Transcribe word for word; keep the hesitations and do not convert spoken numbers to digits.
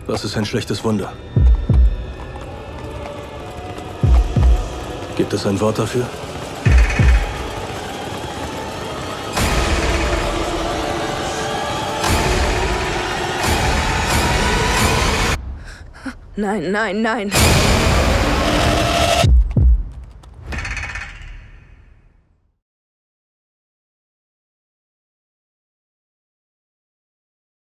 Was ist ein schlechtes Wunder? Gibt es ein Wort dafür? Nein, nein, nein.